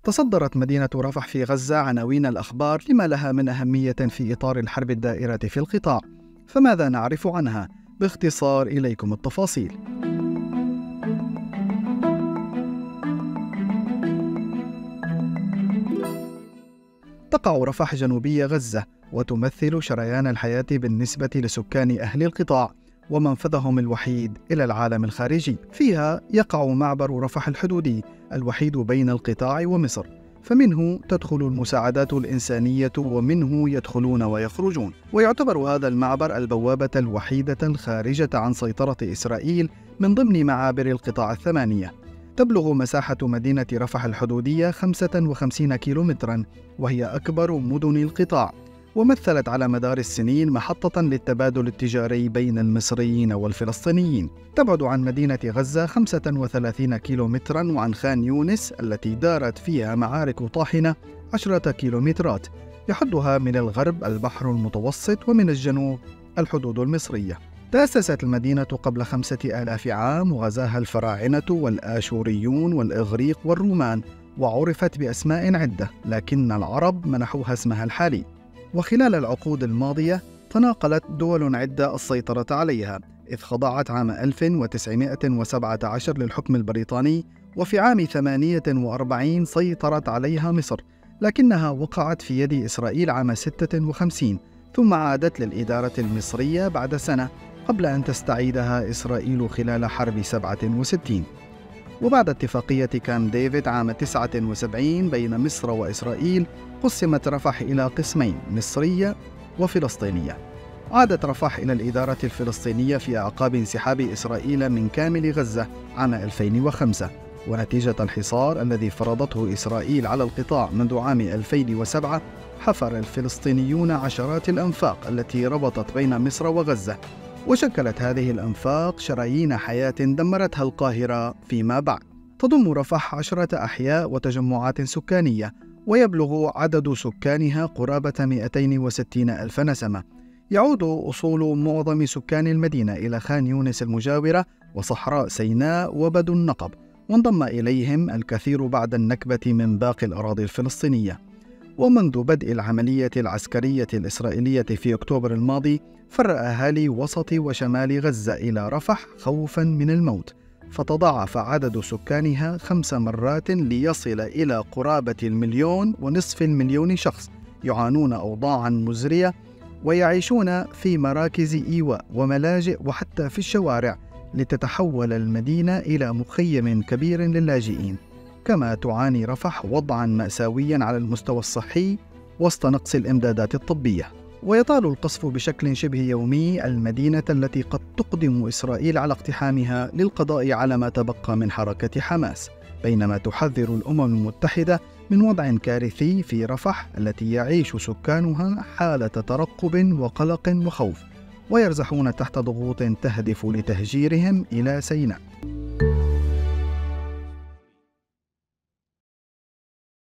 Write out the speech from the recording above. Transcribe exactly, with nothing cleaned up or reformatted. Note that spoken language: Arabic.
تصدرت مدينة رفح في غزة عناوين الأخبار لما لها من أهمية في إطار الحرب الدائرة في القطاع. فماذا نعرف عنها؟ باختصار إليكم التفاصيل. تقع رفح جنوبي غزة، وتمثل شريان الحياة بالنسبة لسكان أهل القطاع ومنفذهم الوحيد إلى العالم الخارجي. فيها يقع معبر رفح الحدودي الوحيد بين القطاع ومصر، فمنه تدخل المساعدات الإنسانية ومنه يدخلون ويخرجون، ويعتبر هذا المعبر البوابة الوحيدة الخارجة عن سيطرة إسرائيل من ضمن معابر القطاع الثمانية. تبلغ مساحة مدينة رفح الحدودية خمسة وخمسين كيلومترا، وهي أكبر مدن القطاع، ومثلت على مدار السنين محطة للتبادل التجاري بين المصريين والفلسطينيين. تبعد عن مدينة غزة خمسة وثلاثين كيلومترا، وعن خان يونس التي دارت فيها معارك طاحنة عشرة كيلومترات، يحدها من الغرب البحر المتوسط ومن الجنوب الحدود المصرية. تأسست المدينة قبل خمسة آلاف عام، وغزاها الفراعنة والآشوريون والإغريق والرومان، وعرفت بأسماء عدة، لكن العرب منحوها اسمها الحالي. وخلال العقود الماضية تناقلت دول عدة السيطرة عليها، إذ خضعت عام ألف وتسعمائة وسبعة عشر للحكم البريطاني، وفي عام ثمانية وأربعين سيطرت عليها مصر، لكنها وقعت في يد إسرائيل عام ستة وخمسين، ثم عادت للإدارة المصرية بعد سنة قبل أن تستعيدها إسرائيل خلال حرب سبعة وستين. وبعد اتفاقية كامب ديفيد عام تسعة وسبعين بين مصر وإسرائيل، قسمت رفح إلى قسمين، مصرية وفلسطينية. عادت رفح إلى الإدارة الفلسطينية في أعقاب انسحاب إسرائيل من كامل غزة عام ألفين وخمسة، ونتيجة الحصار الذي فرضته إسرائيل على القطاع منذ عام ألفين وسبعة، حفر الفلسطينيون عشرات الأنفاق التي ربطت بين مصر وغزة، وشكلت هذه الأنفاق شرايين حياة دمرتها القاهرة فيما بعد. تضم رفح عشرة أحياء وتجمعات سكانية، ويبلغ عدد سكانها قرابة مئتين وستين ألف نسمة. يعود أصول معظم سكان المدينة إلى خان يونس المجاورة وصحراء سيناء وبدو النقب، وانضم إليهم الكثير بعد النكبة من باقي الأراضي الفلسطينية. ومنذ بدء العملية العسكرية الإسرائيلية في أكتوبر الماضي، فر أهالي وسط وشمال غزة إلى رفح خوفا من الموت، فتضاعف عدد سكانها خمس مرات ليصل إلى قرابة المليون ونصف المليون شخص، يعانون أوضاعا مزرية ويعيشون في مراكز إيواء وملاجئ وحتى في الشوارع، لتتحول المدينة إلى مخيم كبير للاجئين. كما تعاني رفح وضعا مأساويا على المستوى الصحي وسط نقص الإمدادات الطبية. ويطال القصف بشكل شبه يومي المدينة التي قد تقدم إسرائيل على اقتحامها للقضاء على ما تبقى من حركة حماس، بينما تحذر الأمم المتحدة من وضع كارثي في رفح التي يعيش سكانها حالة ترقب وقلق وخوف، ويرزحون تحت ضغوط تهدف لتهجيرهم إلى سيناء.